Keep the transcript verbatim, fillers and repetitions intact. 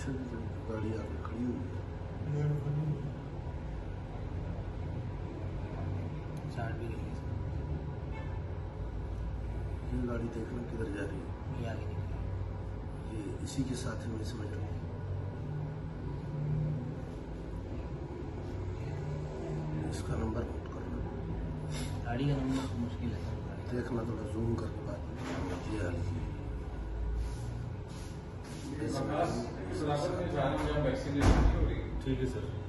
पीछे भी जो गाड़ी आगे खड़ी हुई है। ये गाड़ी देखना किधर जा रही है, ये आगे निकली, ये इसी के साथ में समझ रहा हूँ। इसका नंबर नोट करना, गाड़ी का नंबर मुश्किल है देखना, थोड़ा जूम करके बात। ये हाल ठीक है सर।